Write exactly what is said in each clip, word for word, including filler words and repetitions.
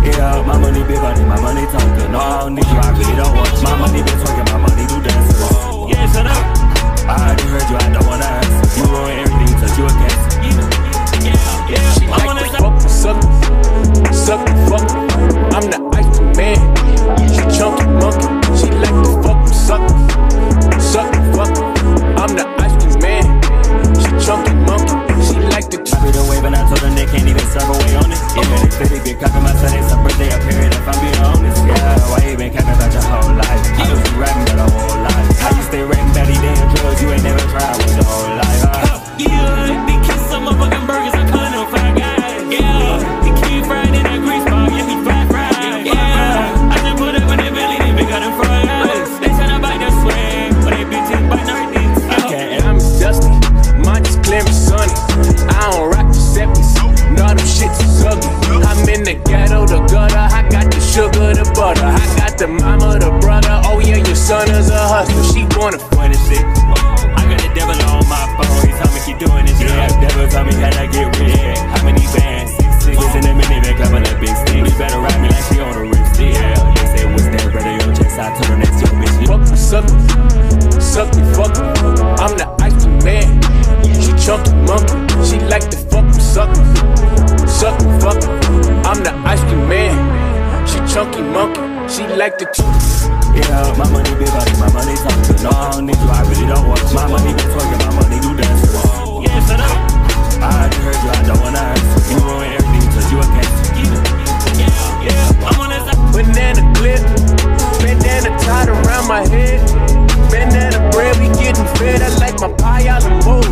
Yeah, my money big money, my money talking. No, I don't need you, I really don't want you. My money been twerking, my money do dances. Yeah, shut up. I already heard you, I don't wanna answer. You ruin everything, touch you a cancer. Yeah, yeah, she like to fuck me, suck me, suck me, fuck me. I'm the ice cream man, she chunky monkey. She like to fuck me, suck me, suck me, fuck me. I'm the ice cream man, she chunky monkey. She like to I be the wave and I told them they can't even serve away on this. Yeah, they say they get copy my Sunday, some birthday up here, if I'm being honest. Yeah, why you been capping about your whole life? I was you rapping about the whole life. How you stay rapping about these damn drugs you ain't never tried with your whole life? Huh? Yeah, they kiss some motherfucking burgers, I'm calling them fried guys. Yeah, he keep fried in that grease ball, yeah, he fried fried. Yeah, I just put up on their belly, they big got them fried eyes. They tryna bite their swag, but they bitches bite their dicks. Okay, and I'm dusty, mine is clear and sunny. I don't rock the septies, no them shits is ugly. I'm in the ghetto, the gutter, I got the sugar, the butter. I got the mama, the brother, oh yeah, your son is a hustler. She wanna funny shit. I got the devil on my phone, he told me keep doing this. Yeah, the devil told me how to get rich. Yeah, how many bands? Six, six in the minivan, clapping that big stick. You better ride me like she on the wrist. Yeah, they say what's that, brother, your chest, I told her next to your bitch. Fuck me, suck me, suck me, fuck me. I'm the ice cream man, she chunky monkey. She like to fuck me, suck me, suck me, fuck me. I'm the ice cream man, she chunky monkey. She like to yeah, my money big money, my money talking. No, I don't need you, I really don't want you. My money been twerking, my money do dances. Yeah, shut up. I already heard you, I don't wanna answer. You ruin everything, cause you a cancer. Yeah, yeah, I'm on that side. Banana clip, bandana tied around my head. Banana bread, we getting fed. I like my pie on the move.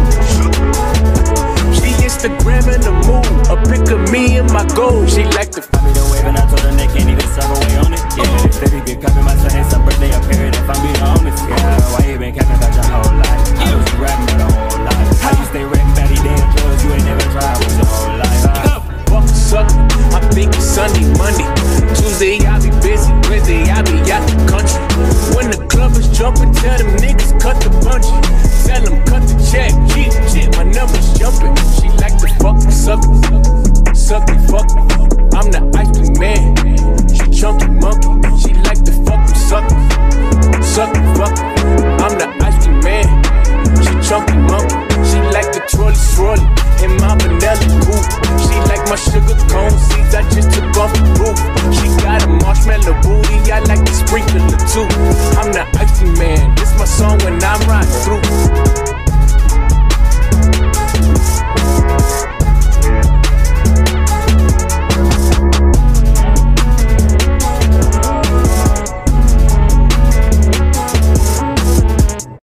She Instagramming the move, a pic of me and my gold. She like the I be the wave and I told them they can't even serve away on it. Yeah, they say they get copy my Sunday, some birthday up here, if I'm being honest. Yeah, why you been capping about your whole life? I was you rapping about the whole life. How you stay rapping about these damn drugs you ain't never tried with your whole life? Huh? Fuck suck, I think it's Sunday, Monday, Tuesday I be busy, Wednesday I be out the country. When the club is jumping, tell them niggas cut the bungee. Tell them cut the check, shit, shit, my number's jumping. She like to fuck me, suck me, suck me, fuck me.